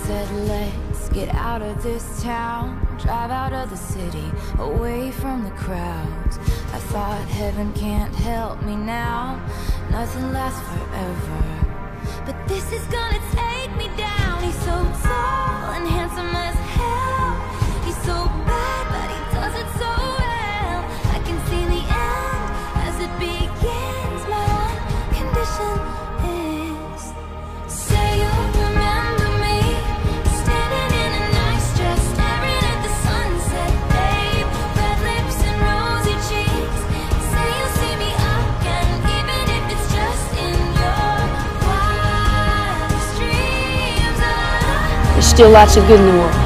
said, let's get out of this town, drive out of the city, away from the crowds. I thought heaven can't help me now, nothing lasts forever, but this is gonna take me down. He's so tall and handsome as hell. He's so bad, but he does it so well. I can see the end as it begins. My one condition is, say you'll remember me, standing in a nice dress, staring at the sunset, babe. Red lips and rosy cheeks. Say you'll see me again, even if it's just in your wildest dreams. There's still lots of good in the world.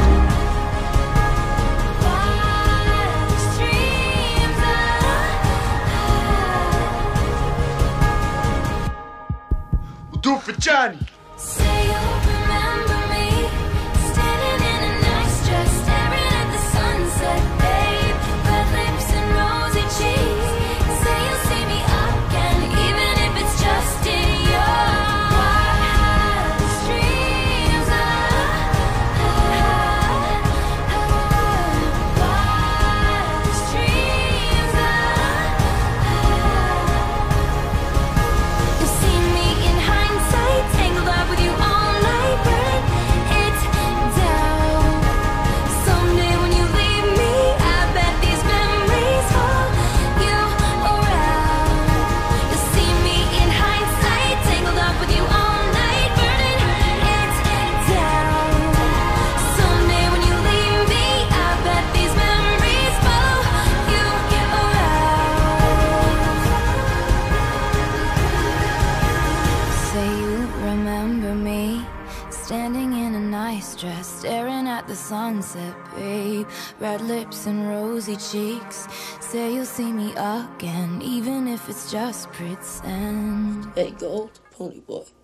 Wildest dreams. We'll do it for Johnny. Say you'll remember me, standing in a nice dress, staring at the sunset, babe. Red lips and rosy cheeks. Say you'll see me again, even if it's just in your wildest dreams. Wildest dreams. You'll see me in hindsight, tangled up with you all night, burn it down. Someday when you leave me, I bet these memories follow you around. You'll see me in hindsight, tangled up with you all night, burning it down. Someday when you leave me, I bet these memories follow you around. Say you remember me, standing in a nice dress, staring at the sunset, babe. Red lips and rosy cheeks. Say you'll see me again, even if it's just pretend. Hey, gold pony boy.